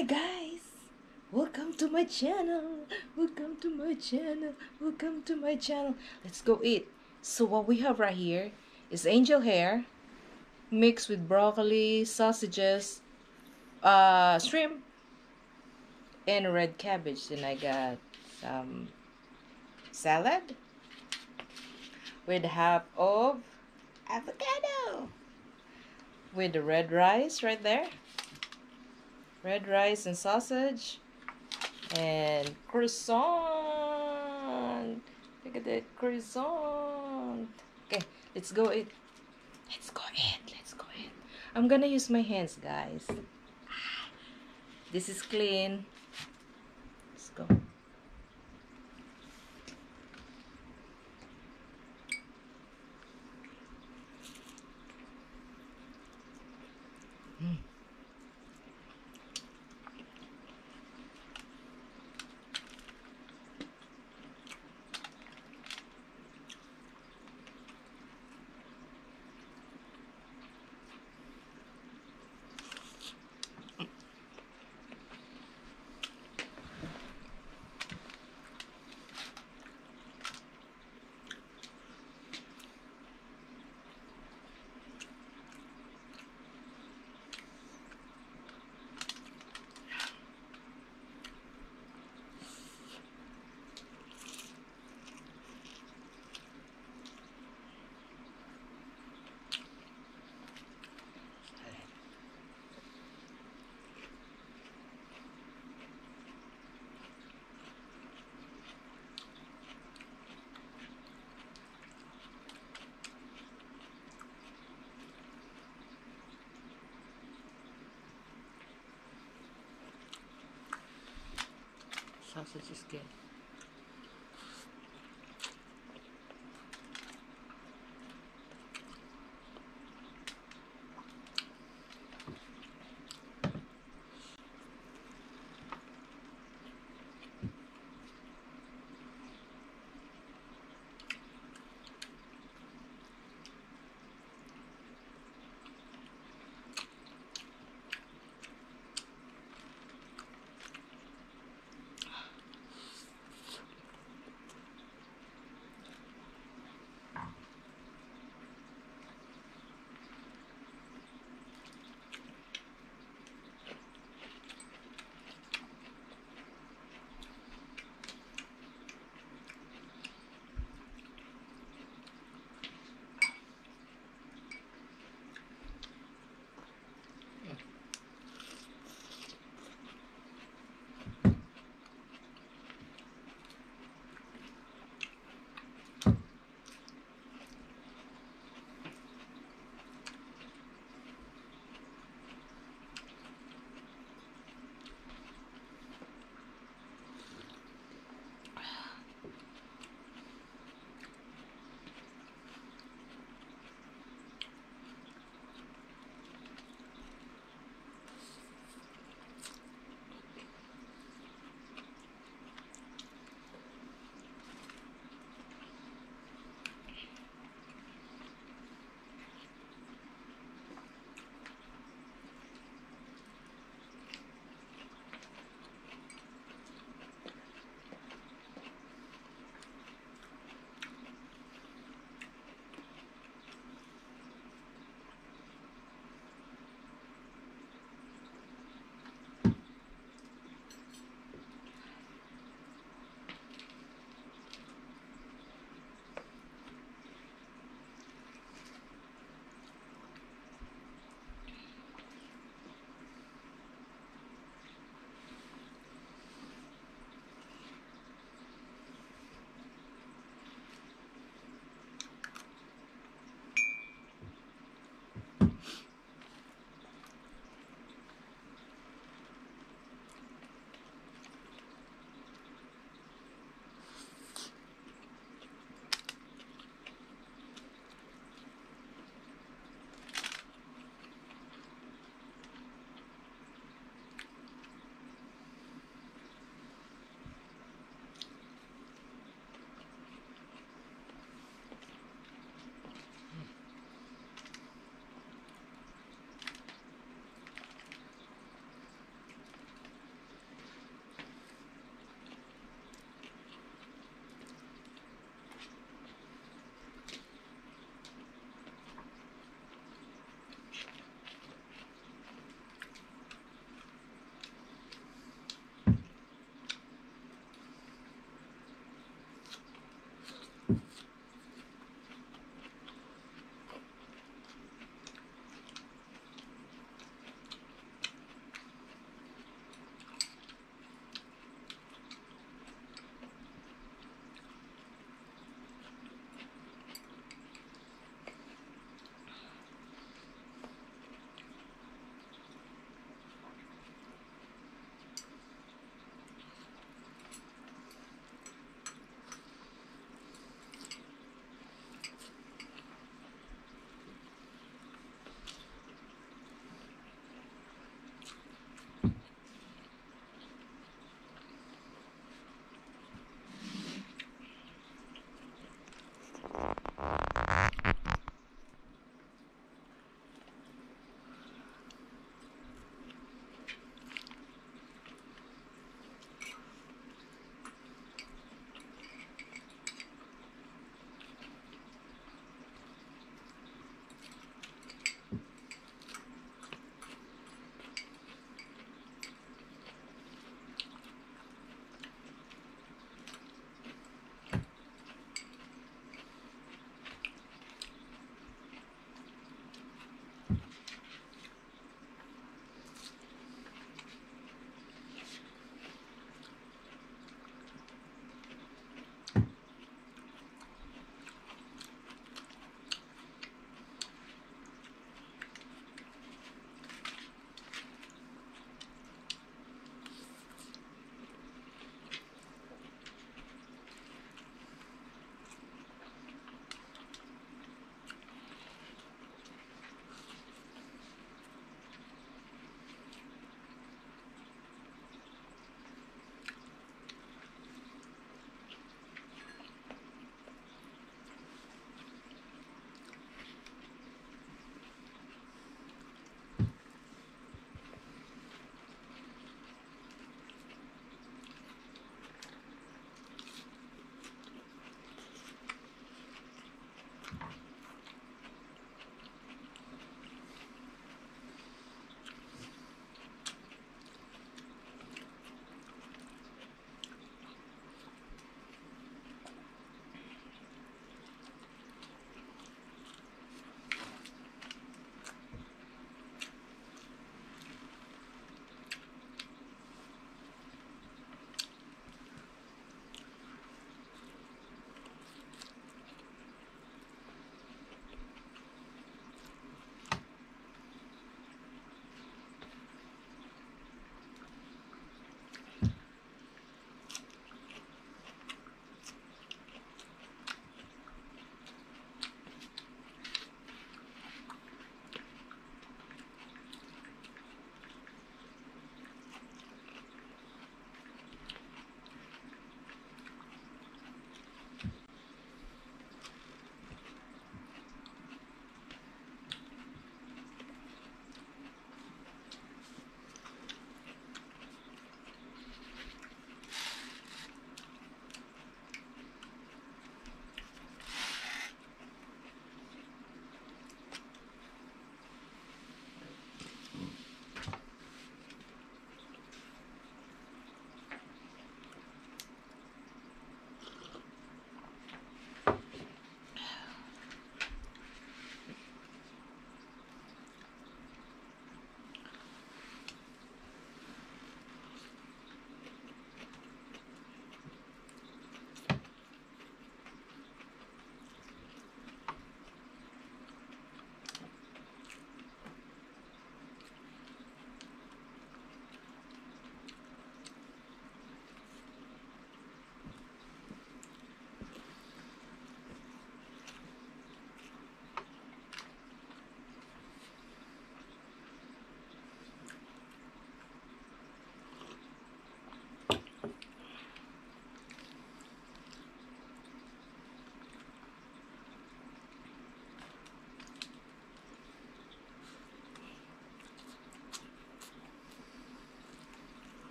Hi guys, welcome to my channel. Welcome to my channel. Welcome to my channel. Let's go eat. So what we have right here is angel hair mixed with broccoli, sausages, shrimp, and red cabbage. And I got some salad with half of avocado with the red rice right there. Red rice and sausage. And croissant. Look at that croissant. Okay, let's go eat. Let's go eat. Let's go eat. I'm gonna use my hands, guys. This is clean. Let's go. Sausage is good.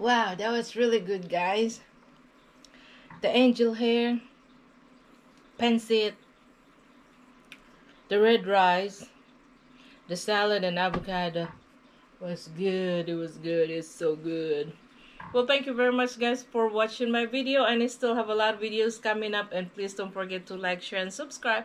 Wow, that was really good, guys. The angel hair, pancit, the red rice, the salad and avocado was good. It was good. It's so good. Well, thank you very much, guys, for watching my video, and I still have a lot of videos coming up, and please don't forget to like, share, and subscribe.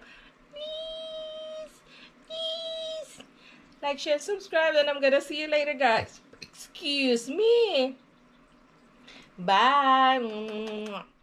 Please like, share, and subscribe, and I'm gonna see you later, guys. Excuse me. Bye.